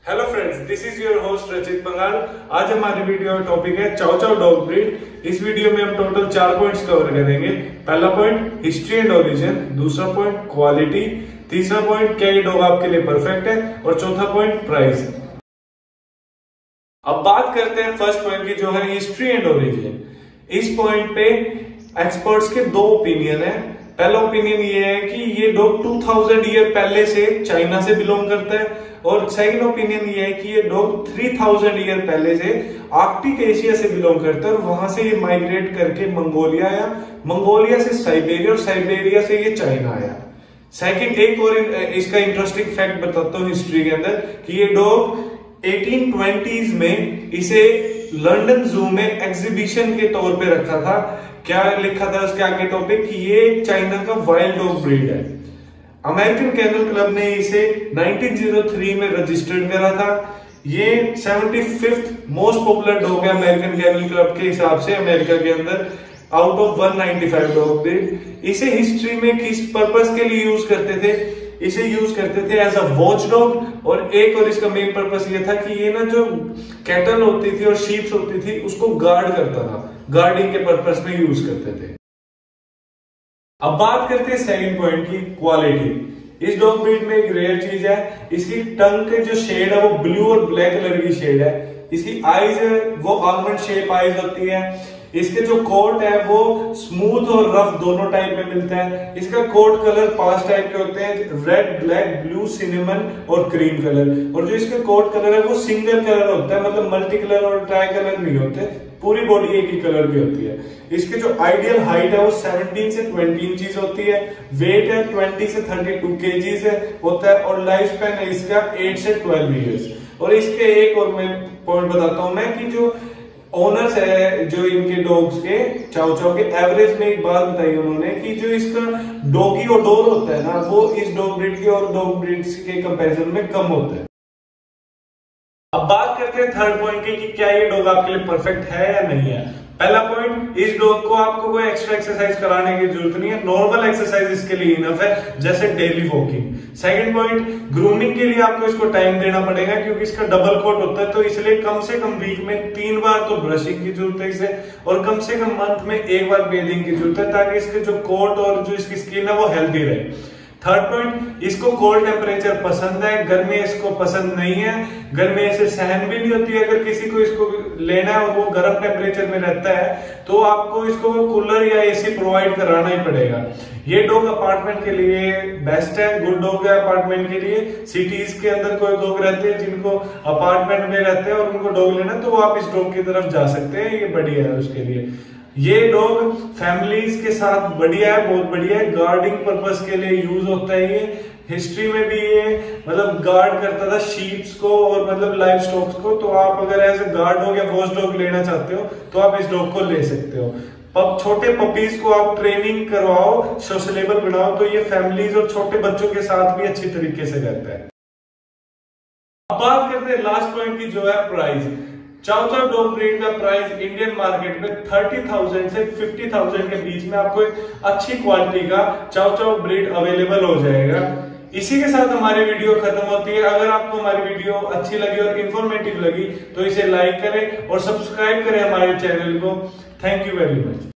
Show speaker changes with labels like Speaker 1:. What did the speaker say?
Speaker 1: Hello friends, this is your host Rachit Pangal. आज हमारी video का टॉपिक है चाओ चाओ डॉग ब्रीड। इस वीडियो में हम टोटल 4 पॉइंट्स कवर करेंगे। पहला पॉइंट हिस्ट्री एंड ओरिजिन, दूसरा पॉइंट क्वालिटी, तीसरा पॉइंट क्या ये डॉग आपके लिए परफेक्ट है और चौथा पॉइंट प्राइस। अब बात करते हैं फर्स्ट पॉइंट की, जो है हिस्ट्री एंड ओरिजिन। इस पॉइंट पे एक्सपर्ट्स के दो ओपिनियन है। पहला ओपिनियन ये है कि ये डॉग 2000 ईयर पहले से चाइना से बिलोंग करता है, और सेकंड ओपिनियन ये है कि ये डॉग 3000 ईयर पहले से आर्कटिक एशिया से बिलोंग करता है, और वहां से ये माइग्रेट करके मंगोलिया आया, मंगोलिया से साइबेरिया, और साइबेरिया से ये चाइना आया। सेकंड, एक और इसका इंटरेस्टिंग फैक्ट बताता हूँ हिस्ट्री के अंदर, कि ये डॉग 1820s में इसे लंदन जू में एग्जीबिशन के तौर पे रखा था। क्या लिखा था उसके आगे टॉपिक, कि ये चाइना का वाइल्ड डॉग ब्रीड है। अमेरिकन कैनल क्लब ने इसे 1903 में रजिस्टर्ड करा था। ये 75th मोस्ट पॉपुलर डॉग है अमेरिकन कैनल क्लब के हिसाब से अमेरिका के अंदर, आउट ऑफ 195 डॉग ब्रीड। इसे हिस्ट्री में किस पर्पस के लिए यूज करते थे? इसे यूज करते थे एज अ वॉच डॉग, और एक और इसका मेन पर्पस ये था कि ये ना जो कैटल होती थी और शीप्स होती थी उसको गार्ड करता था, गार्डिंग के पर्पस में यूज करते थे। अब बात करते हैं सेकंड पॉइंट की, क्वालिटी। इस डॉग ब्रीड में एक रेयर चीज है, इसकी टंग के जो शेड है वो ब्लू और ब्लैक कलर की शेड है। इसकी आईज है वो आलमंड शेप आईज होती है। इसके जो कोट है वो स्मूथ और रफ दोनों टाइप में मिलता है। इसका कोट कलर 5 टाइप के होते हैं, रेड, ब्लैक, ब्लू, सिनेमन और क्रीम कलर। और जो इसके कोट कलर है वो सिंगल कलर होता है, मतलब मल्टी कलर और ट्राई कलर नहीं होते, पूरी बॉडी एक ही कलर की होती है। इसकी जो आइडियल हाइट है वो 17 से 20 इंचेस होती है। वेट है 20 से 32 केजीज होता है, और लाइफ स्पैन है इसका 8 से 12 ईयर्स। और इसके एक और मैं पॉइंट बताता हूं मैं, कि जो ओनर्स है जो इनके डॉग्स के चाओ चाओ के, एवरेज में एक बात बताई उन्होंने कि जो इसका डॉगी ओडोर होता है ना, वो इस डॉग ब्रीड के और डॉग ब्रीड्स के कंपैरिजन में कम होता है। अब बात करते हैं थर्ड पॉइंट की, कि क्या ये डॉग आपके लिए परफेक्ट है या नहीं है। पहला पॉइंट, इस डॉग को आपको कोई एक्स्ट्रा एक्सरसाइज कराने की जरूरत नहीं है, नॉर्मल एक्सरसाइज इसके लिए इनफ है, जैसे daily walking. Second point, grooming के लिए आपको इसको टाइम देना पड़ेगा, क्योंकि इसका डबल कोट होता है, तो इसलिए कम से कम वीक में 3 बार तो ब्रशिंग की जरूरत है इसे, और कम से कम मंथ में 1 बार बेदिंग की जरूरत है, ताकि इसके जो कोट और जो इसकी स्किन है वो हेल्दी रहे। थर्ड पॉइंट, इसको कोल्ड टेम्परेचर पसंद है, गर्मी इसको पसंद नहीं है, गर्मी इसे सहन भी नहीं होती। अगर किसी को इसको लेना है और वो गर्म टेम्परेचर में रहता है, तो आपको इसको कूलर या एसी प्रोवाइड कराना ही पड़ेगा। ये डॉग अपार्टमेंट के लिए बेस्ट है, गुड डॉग है अपार्टमेंट के लिए। सिटीज के अंदर कोई डॉग रहते हैं जिनको अपार्टमेंट में रहते हैं और उनको डॉग लेना, तो वो आप इस डॉग की तरफ जा सकते हैं, ये बढ़िया है उसके लिए। ये डॉग फैमिलीज के साथ बढ़िया है, बहुत बढ़िया है, गार्डिंग पर्पस के लिए यूज होता है। ये हिस्ट्री में भी ये मतलब गार्ड करता था शीप्स को और मतलब लाइव स्टॉक को, तो आप अगर एज ए गार्ड डॉग या वॉच डॉग लेना चाहते हो तो आप इस डॉग को ले सकते हो। छोटे पपीज को आप ट्रेनिंग करवाओ, सोशलेबल बनाओ, तो ये फैमिलीज और छोटे बच्चों के साथ भी अच्छी तरीके से रहता है। अब बात करते हैं लास्ट पॉइंट की, जो है price. Chow chow dog breed का प्राइस इंडियन मार्केट में 30,000 से 50,000 के बीच में आपको एक अच्छी क्वालिटी का चाओ चाओ ब्रीड अवेलेबल हो जाएगा। इसी के साथ हमारी वीडियो खत्म होती है। अगर आपको हमारी वीडियो अच्छी लगी और इंफॉर्मेटिव लगी तो इसे लाइक करें और सब्सक्राइब करें हमारे चैनल को। Thank you very much.